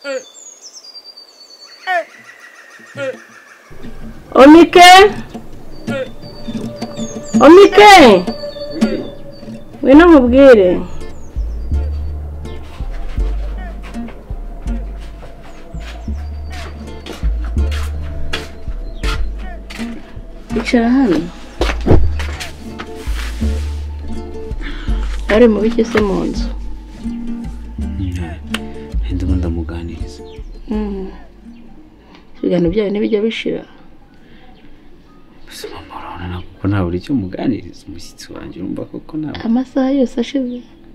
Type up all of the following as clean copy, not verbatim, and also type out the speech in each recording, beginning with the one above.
Omike wino mubwire icara hano ari mu biki se mu nzu ndimo ndamuganiriza ibiganiro byawe ntibijya bishira mama urabona kuko nta buri cyo muganiriza umushyitsi wanjye urumva koko nta amasaha yose ashize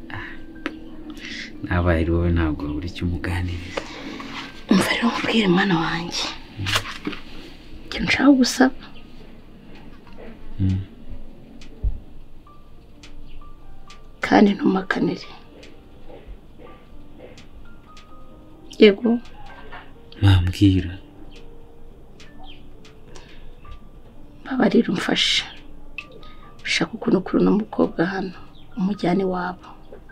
nabaye wowe ntabwo buri cyo muganiriza umva rero mubwire mwana wanjye ikintu nshaka gusaba kandi ntumakanire yego mwambwira babarira umfashe ushaka ukuntu kuri uno mukobwa hano umujyane wabo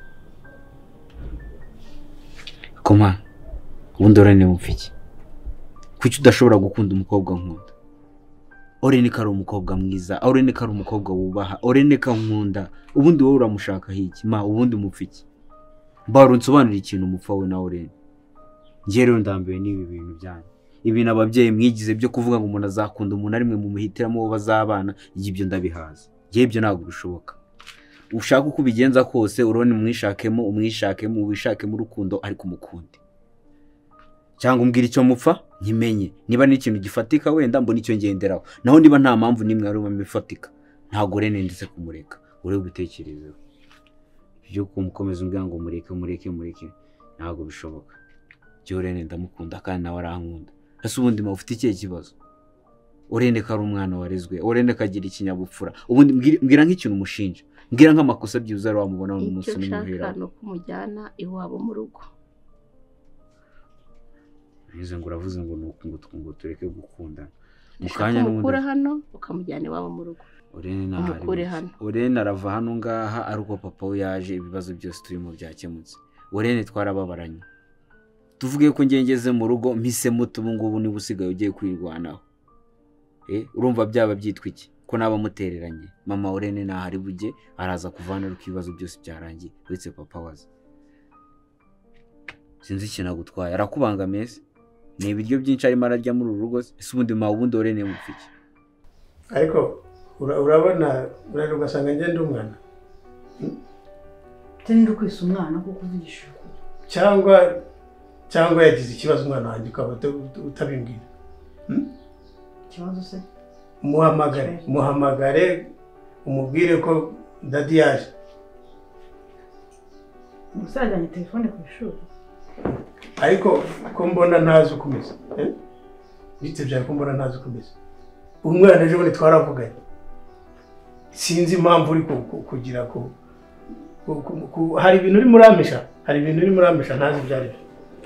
koma ubundi orene mufiki kuki udashobora gukunda umukobwa nkunda orene kari umukobwa mwiza orene kari umukobwa wubaha orene ka nkunda ubundi wowe uramushaka hiki ma ubundi mufiki mbaro nsobanura ikintu umupfa we na orene ngiye rero ndambiwe n'ibi bintu byanyu ibintu ababyeyi mwigize byo kuvuga ngo umuntu azakunda umuntu ari mwe mu muhitiramo wo bazabana y'ibyo ndabihaza ngiye ibyo ntabwo bishoboka ushaka uko ubigenza kose urone umwishakemo wishakemo urukundo ariko umukunde cyangwa umbwira icyo mupfa nkimenye niba ni ikintu gifatika wenda mbona icyo ngenderaho naho niba nta mpamvu nimwe ari umifatika ntago rene ndetse kumureka ure ubitekerezeho byo kumukomeza umbwira ngo mureke ntago bishoboka byo rene ndamukunda kandi nawe arankunda ese ubundi ma ufite ikihe kibazo orende ko ari umwana warezwe orende kagira ikinyabupfura ubundi mbwira nk'ikintu umushinja mbwira nk'amakosa byuza ari wamubona n'umunsi n'umuhera no kumujyana iwabo mu rugo nize ngo uravuze ngo tureke gukundana mukanya n'umukura hano ukamujyana iwabo mu rugo orene arava hano ngaha ari uko papa we yaje ibibazo byose turimo byakemutse orene twarababaranye tuvuge ko ngengeze mu rugo mpise muto ubu ngubu niba usigaye ugiye kwirwanaho urumva byaba byitwa iki ko naba mutereranye mama orene nahari bujye araza kuvana ruko ibibazo byose byarangiye uretse papa waza sinzi ikintu agutwaye arakubangamiye se ni ibiryo byinshi arimo ararya muri uru rugo ese ubundi ma ubundi orene mufiki ariko urabona urareba ugasanga ngende umwana tende kwisa umwana kuko uvugisha cyangwa yagize ikibazo umwana wanjye ukaba utabimbwira ikibazo se muhamagare umubwire ko dadi yaje musajyanye telefone ku ishuri ariko ko mbona ntazi uko umeze bite byawe ko mbona ntazi uko umeze umwana ejo bundi twaravuganye sinzi impamvu uri kugira hari ibintu uri muramisha ntazi ibyo ari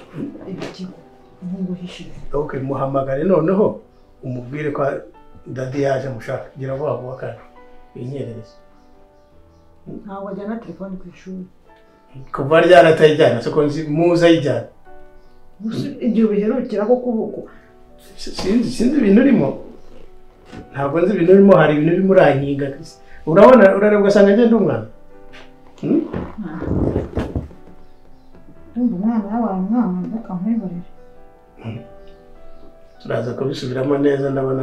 byo okay muhamagare noneho umubwire ko dadi yaje mushaka gira vuba kandi inyerereze ntabwo ajyana telefone ku ishuri kuva ryaratayijyana siko nzi muza ayijyana ibyo biherukira ko kuboko sinzi ibintu urimo ntabwo nzi ibintu urimo hari ibintu urimo urankinga urabona urareba ugasanga ngende umwana ndumva umwana yabaye umwana ndakamwibarira turaza kubisubiramo neza ndabona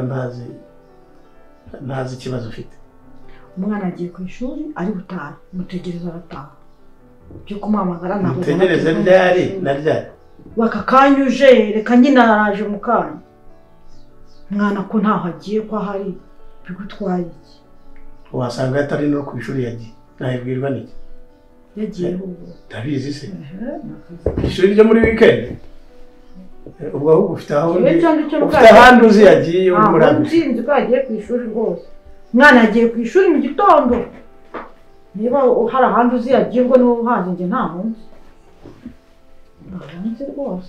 ntazi ikibazo ufite umwana agiye ku ishuri ari gutaha mutegereza arataha byo kumuhamagara ntabwo mutegereze ryari na ryari bakakanyuje reka nyine araje mu kanya mwana ko ntaho agiye ko ahari bigutwaye iki wasanga atari no ku ishuri yagiye nahibwirwa n'iki yagiye ubu ndabizi se ishuri ryo muri weekend ubwo ahubwo ufite ahandi uzi yagiye muri abo nzi ko yagiye ku ishuri rwose mwana yagiye ku ishuri mu gitondo niba hari ahandi uzi yagiye ubwo niwo uhaje njye nta munsi nzi rwose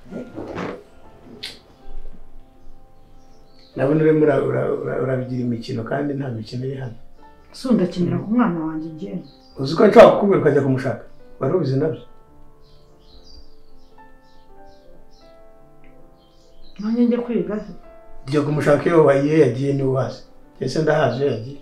nabona urimo urabigira imikino kandi nta mikino iri hano si ndakinira ku mwana wanjye ngenda uzi ko nshobora kukubwira ukajya kumushaka wari ubizi nabyo nanjye njye kwiga se njya kumushaka iyo wagiye yagiye niwe uhazi ese ndahazi iyo yagiye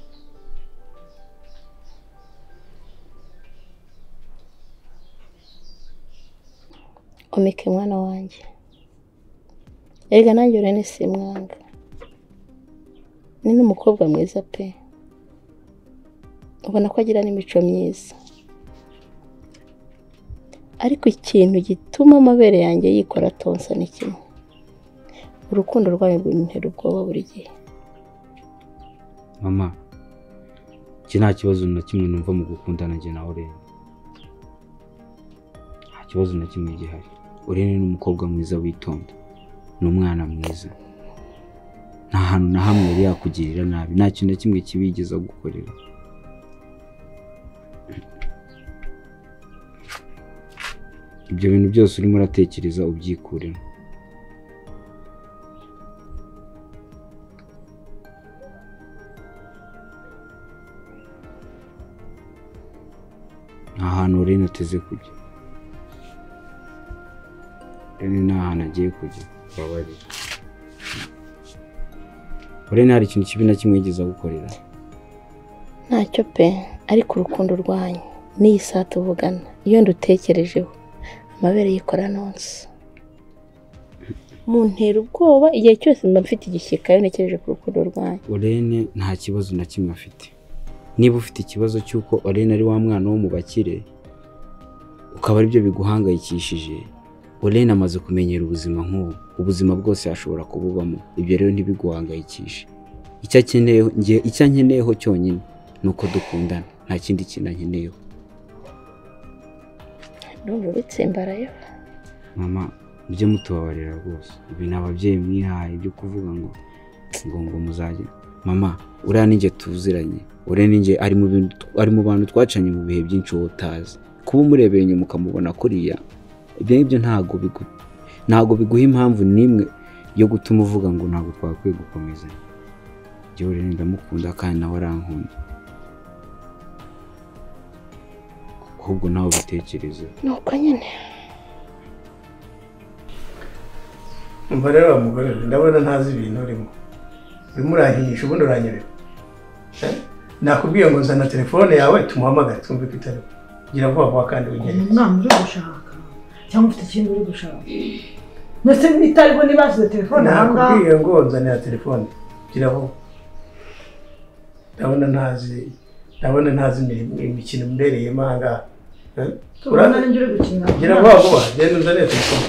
Omeke mwana wanjye erega nanjye urene simwanga ni n'umukobwa mwiza pe ubona ko agira n'imico myiza ariko ikintu gituma amabere yanjye yikora tonsa ni kimwe urukundo rwanyu rw'intera ubwoba buri gihe mama iki nta kibazo na kimwe numva mu gukundana njye na Orene nta kibazo na kimwe gihari Orene ni umukobwa mwiza witonda ni umwana mwiza nta hantu na hamwe yari yakugirira nabi nta kintu na kimwe kibigeza gukorera ibyo bintu byose urimo uratekereza ubyikuremo nta hantu Orene ateze kujya Orene nta hantu agiye kujya babarira Orene hari ikintu kibi na kimwe yigeze gukorera ntacyo pe ariko urukundo rwanyu n'iyi saa tuvugana iyo ndutekerejeho amabere yikora nonse muntera ubwoba igihe cyose mba mfite igishyika iyo ntekereje ku rukundo rwanyu Orene nta kibazo na kimwe afite niba ufite ikibazo cy'uko Orene ari wa mwana wo mu bakire ukaba aribyo biguhangayikishije Orene amaze kumenyera ubuzima nk'ubu ubuzima bwose ashobora kububamo ibyo rero ntibiguhangayikishe icyo nkeneyeho cyonyine ni uko dukundana nta kindi kintu nkeneyeho ndumva bitsimbaraye mama mujye mutubabarira rwose ibi ni ababyeyi mwihaye byo kuvuga ngo muzajye mama uriya ninjye tuziranye uriya ninjye ari mu bantu twacanye mu bihe byinshi wowe utazi kuba umurebeye inyuma ukamubona kuriya ibyo ngibyo ntabwo biguha impamvu n'imwe yo gutuma uvuga ngo ntabwo twakwiye gukomezanya njyewe Orene ndamukunda kandi nawe arankunda ahubwo nawe ubitekereze nuko nyine umva rero wa mugore ndabona ntazi ibintu urimo urankinisha ubundi uranyerera nakubwiye ngo nzana telefone yawe tumuhamagare twumve ko itari gira vuba vuba kandi winyereze umwana uri gushaka cyangwa ufite ikindi uri gushaka ndetse itariho nibasize telefone ahangaha nakubwiye ngo nzanira telefone gira vuba ndabona ntazi imikino mbereyemo ahangaha urabona n'ibyo uri gukina gira vuba vuba genda unzanire telefone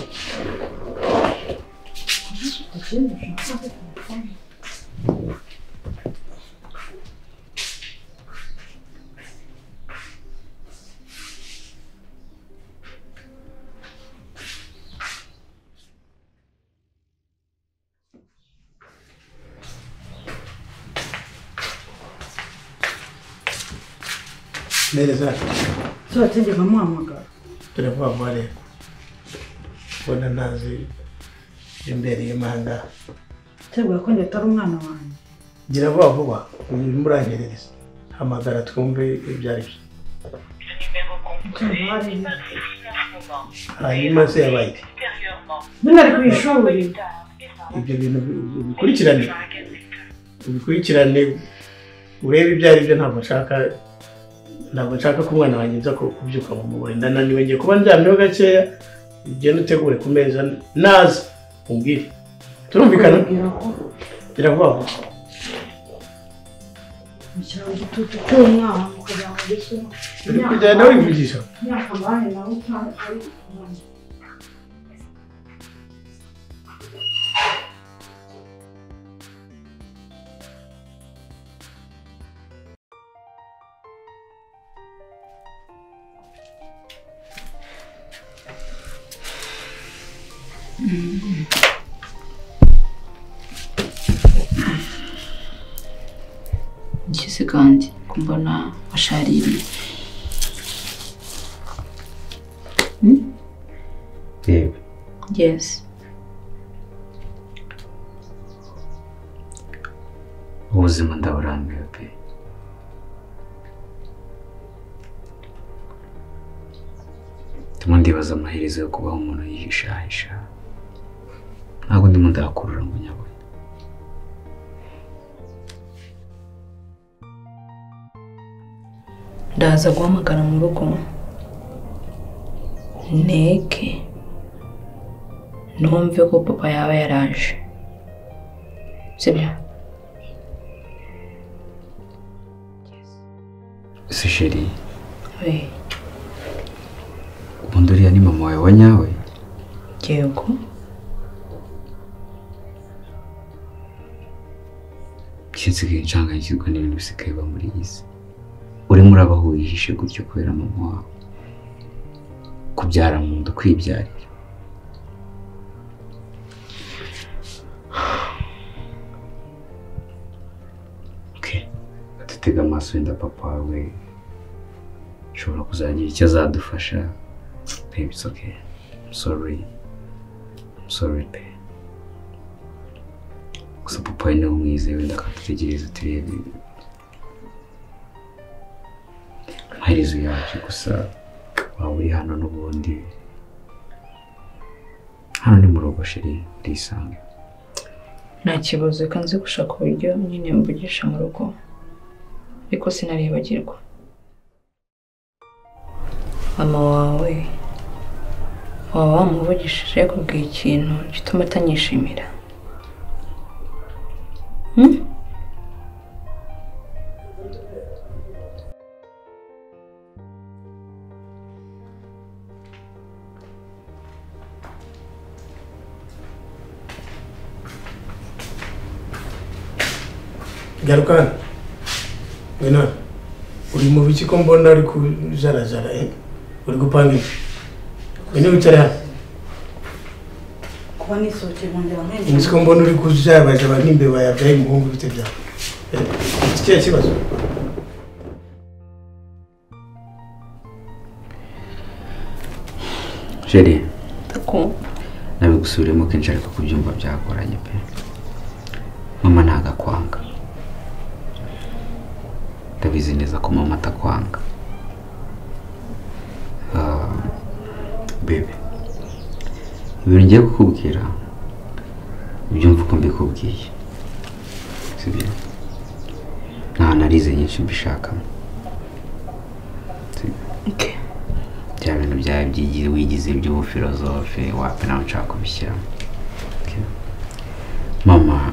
neza turatenge nkamuhamagara turavuga vuba rero mbona ntazi imbereyemo ahangaha tegura ko njye atari umwana wanjye gira vuba vuba murangerereza hamagara twumve ibyo ari byo hanyuma se yabaye nyine ari ku ishuri ibyo bintu ubikurikirane urebe ibyo ari byo ntabwo nshaka ko umwana wanjye nza kubyuka mu mubiri ndananiwe ngiye kuba ndyamyeho gakeya ugende utegure ku meza naza umbwire turumvikana gira vuba vuba mu kiraro gitutu cy'umwana kugira ngo mbese uri kugenda wivugisha imyaka mbaye nawe utari umwana ngeze kandi kumbona washaririye yewe yes ubuzima ndaburambiwe pe ndimo ndibaza amaherezo yo kubaho umuntu yihishahisha ntabwo ndimo ndakurura ngo nyabone. Ndaza guhamagara mu rugo neke numve ko papa yaba yaraje, sibyo? Se chérie, Oui. ubundi uriya ni mama wawe wa nyawe? Yego. Nsigaye nshanganyikirwa n'ibintu bisigaye biba muri iyi si. Urimo urabaho wihishe gutyo kubera mama wawe. Kubyara mu nda, kwibyarira. Okay. Dutega amaso wenda papa wawe ushobora kuzagira icyo azadufasha. Babe, it's okay. I'm sorry, babe. Gusa papa we niwe umwizeye wenda akadutegereza turebe amaherezo yacu. Gusa waba uri hano n'ubundi, hano ni mu rugo chérie, ndisange. Nta kibazo, reka nzi gushaka uburyo nyine mvugisha mu rugo, ariko sinaribagirwa mama wawe waba wamuvugishije yakubwiye ikintu gituma atanyishimira? Garukana. Ngwino. Uri mu biki ko mbona ari kujarajara uri gupanga iki? Ngwino wicare hano. kuba nisohokeye nkongera nkenge. Nzi ko mbona uri kujarajara nk'imbeba yabyaye umuhungu bite byawe. Iki kibazo? Chérie, Tako. nabigusubiremo kenshi ariko kubyumva byagoranye pe. Mama ntago akwanga. Ndabizi neza ko mama atakwanga. Bebe, ibintu ngiye kukubwira ubyumva uko mbikubwiye, sibyo? Nta analize nyinshi mbishakamo. Okay. Bya bintu byawe byigize wigize iby'ubufilozofe wapi nawe nshaka kubishyiramo. Okay. Mama,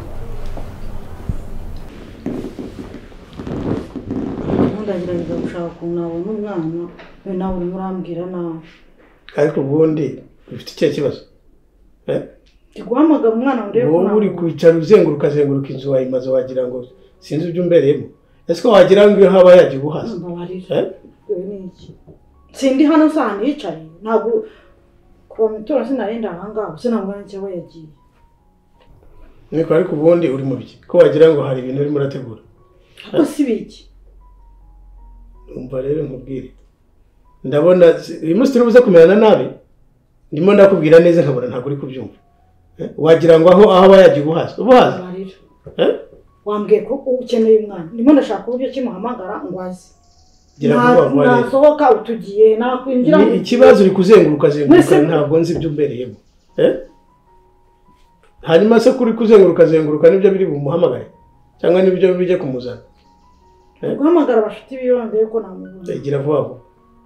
ndagerageza gushaka ukuntu nabona umwana, we nawe urimo urambwira nawe. Ariko ubundi ufite icyo kibazo? Guhamagara umwana ndebe ko wowe uri kwicara uzenguruka inzu wayimaze wagira ngo sinzi ibyo umbereyemo. Ese ko wagira ngo haba yagiye ubuhaza? Niki sindi hano sana yicaye, ntabwo kuba mitora sinarenda ahangaho sinabona icyo we yagiye. Niko ariko ubundi uri mu biki ko wagira ngo hari ibintu urimo urategura? Ariko si biki. Umva rero nkubwire, ndabona uyu munsi turi buze kumerana nabi, ndimo ndakubwira neza nkabona ntabwo uri kubyumva. Wagira ngo aho aba yagiye ubuhaza? Wambwiye ko ukeneye umwana, ndimo ndashaka uburyo kimuhamagara ngo aze. Nasohoka utugiye nakwinjira. Ni ikibazo uri kuzenguruka ntabwo nzi ibyo umbereyemo. Hanyuma se kuri kuzenguruka nibyo biri bumuhamagare cyangwa nibyo bijye kumuzana? Guhamagara bafite ibiyondo yuko namubuze. Gira vuba vuba.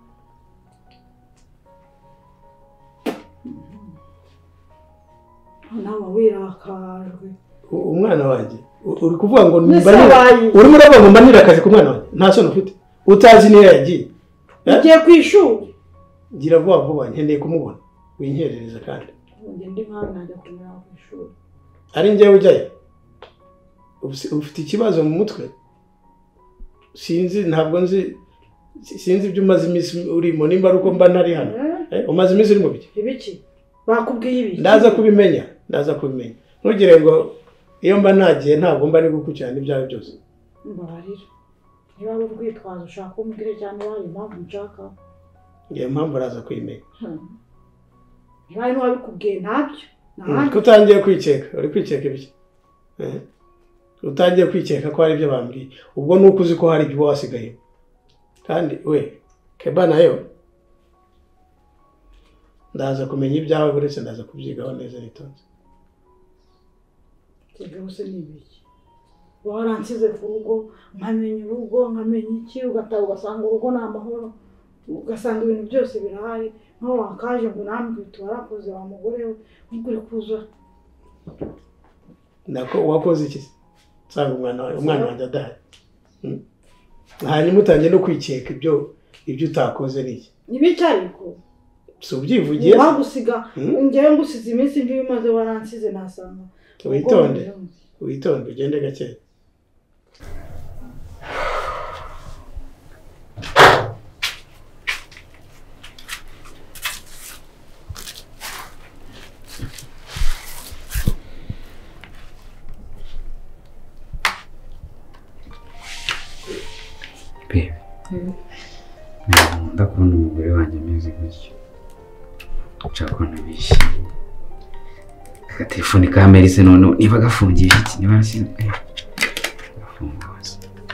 Nawe wirakajwe. Umwana wanjye uri kuvuga ngo urimo uravuga ngo mbanira akazi ku mwana wanjye, nta soni ufite, utazi niyo yagiye. Ugiye ku ishuri. Gira vuba vuba, nkeneye kumubona, winkerereza kandi. Ndi nk'aho najya kumera ku ishuri. Ari njyewe ujyayo? Ufite ikibazo mu mutwe? Sinzi, ntabwo nzi, sinzi ibyo umaze iminsi urimo, nimba ari uko mba nari hano. Umaze iminsi uri mu biki? Ibiki? Bakubwiye ibiki? Ndaza kubimenya. Ntugire ngo iyo mba nagiye ntabwo mba ni gukurikirana ibyawe byose. Mbabarira. Niba ari urwitwazo ushaka umbwire cyane wayo mpamvu nshaka. Iyo mpamvu araza kuyimenya. Niba ari n'uwabikubwiye ntabyo. Utangiye kwikeka, uri kwikeka ibiki? Utangiye kwikeka ko hari ibyo bambwiye. Ubwo nuko uzi ko hari ibyo wasigaye. Kandi we, Keba nayo ndaza kumenya ibyawe buretse ndaza kubyigaho neza nitonze. ibyo byose ni ibiki waransize ku rugo nkamenya urugo nkamenya iki ugataha ugasanga urugo ni amahoro ugasanga ibintu byose birahari nkaho wakaje ngo nambwite warakoze wa mugore we uri kuza nako wakoze iki nsanga umwana wanjye adahari hanyuma utangiye no kwikeka ibyo utakoze n'iki ibiki ariko si ubyivugiye wagusiga ngewe ngusize iminsi nk'iyo umaze waransize nasanga witonde ugende gake ndakubona umugore wanjye ameze gutyo nshaka kubona bishimye agatelefoni ka Melise none niba gafungiye iki niba arashyizwe gafunguze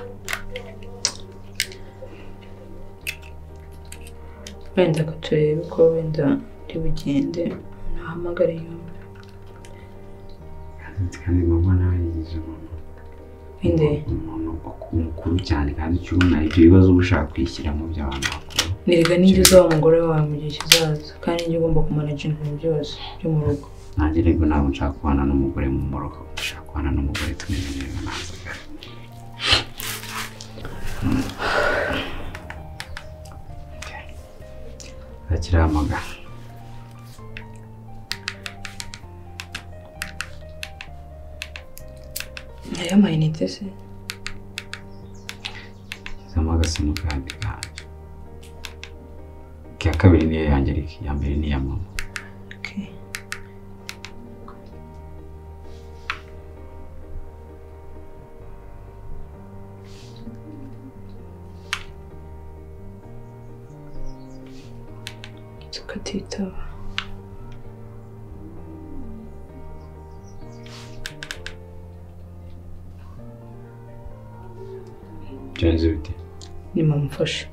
wenda ko turebe ko wenda ntibugende nahamagare yombi kandi mama nawe yigize umuntu mukuru cyane kandi cyubona ibyo bibazo uba ushaka kwishyira mu by'abantu bakuru nirega n'ibyo uzaba umugore wawe mu gihe kizaza kandi njye ugomba kumanaginga ibintu byose byo mu rugo nanjye rero ntabwo nshaka kubana n'umugore mu murugo nshaka kubana n'umugore tumeze neza ntazi kare akirahamagara aya mayinite se shyizemo agasimukadi kanjye iya kabiri niyo yanjye ariko iya mbere ni iya mama tukatitaba byagenze bite ni mama mfashe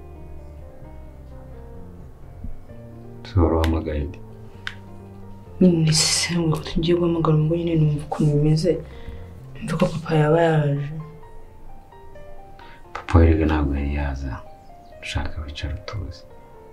sora wahamagaye nde nyine sisengwe ko tugiye guhamagara umugore nyine numva ukuntu bimeze numva ko papa yaba yaje papa werega ntabwo yari yaza ushaka wicara utuze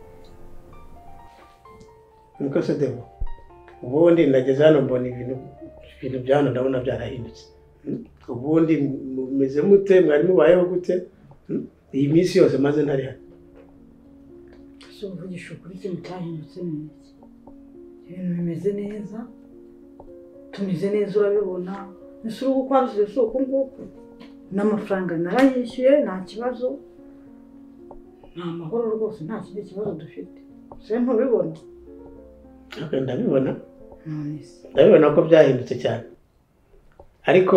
niko se demo ubundi nageze hano mbona ibintu bya hano ndabona byarahindutse ubundi mumeze mute mwari mubayeho gute iyi minsi yose maze ntari hano so uvugisha ukuri ikintu cyahindutse ni iki ibintu bimeze neza tumeze neza urabibona ese urugo kwarusize si uku nguku n'amafaranga narayishyuye nta kibazo nta mahoro rwose nta kindi kibazo dufite se ntubibona ndabibona ko byahindutse cyane ariko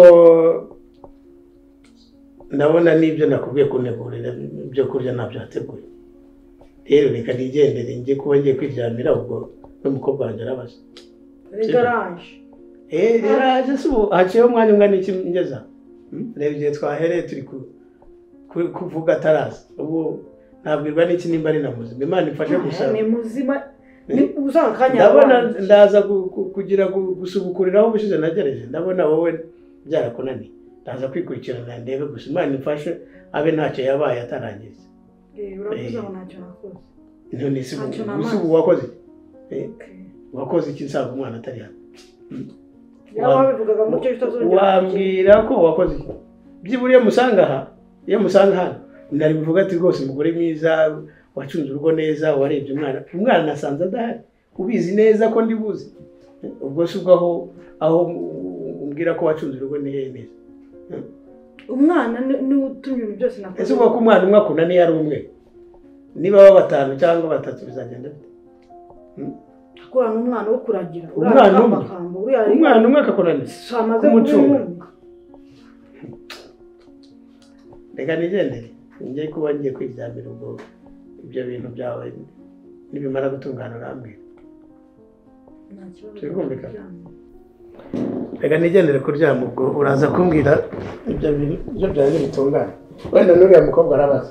ndabona n'ibyo nakubwiye kunegurira ibyo kurya ntabyo hateguye rero reka nigendere njye kuba ngiye kwiryamira ubwo n'umukobwa wanjye arabaza yaraje se ubu haciyeho umwanya ungana iki ngeza reba igihe twahereye turi kuvuga ataraza ubu nabwirwa n'iki nimba ari na muzima imana ifashe gusa ni muzima ndabona ndaza kugira gusubukuriraho ubushize nagereje ndabona wowe byarakunaniye ndaza kwikurikirana ndebe gusa imana ifashe abe ntacyo yabaye atarangiza uravuze ngo ntacyo nakoze none si ubu wakoze wakoze iki nsanga umwana atari hano wambwira ko wakoze iki byibura iyo musanga hano ndari bivuga ati rwose umugore mwiza wacunze urugo neza warebye umwana nasanze adahari ubizi neza ko ndibuze ubwo si ubwo aho umbwira ko wacunze urugo neza umwana niwe utumye ibintu byose nakoze ese ubwo ko umwana umwe akunaniye ari umwe niba baba batanu cyangwa batatu bizagenda bite akurana umwana wo kuragira umwana umwe akakunaniye kumucunga reka nigendere njye kuba ngiye kwiryamira ubwo ibyo bintu byawe nibimara gutungana urambwira reka nigendere kuryama ubwo uraza kumbwira ibyo bintu ibyo byawe nibitungana wenda n'uriya mukobwa arabaza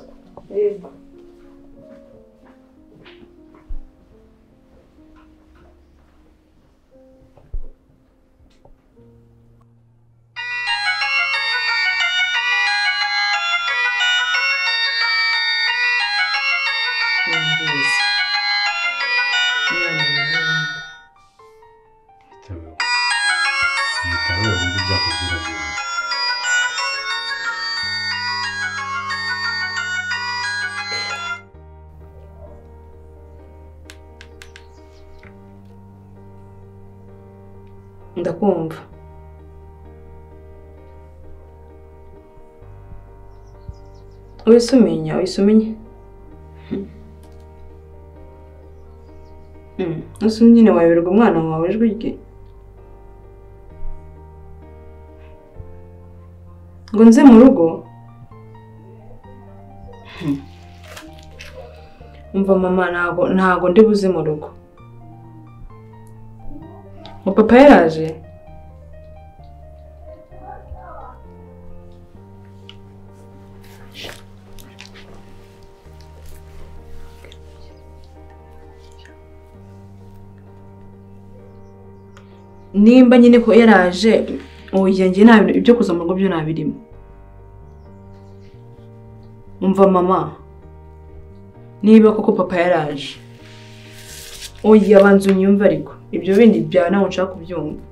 ndakumva. Wisumenya usu nyine wayoberwa umwana wawe ijwi rye ngo nze mu rugo. Umva mama, ntago ndi buze mu rugo. Ngo papa yaraje. Nimba nyine ko yaraje, oya ngiye nta bintu ibyo kuza mu rugo byo nabirimo. Umva mama, niba koko papa yaraje, oya abanza unyumva ariko ibyo bindi bya nawe nshaka kubyumva.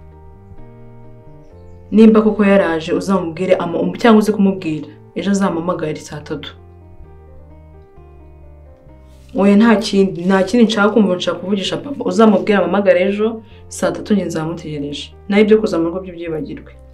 Nimba koko yaraje uzamubwire cyangwa uze kumubwira ejo azampamagare saa 3. Oya nta kindi nshaka kumva, nshaka kuvugisha papa. Uzamubwira amamagare ejo saa 3 njye nzamutegereje. Naho ibyo kuza mu rugo byo byibagirwe.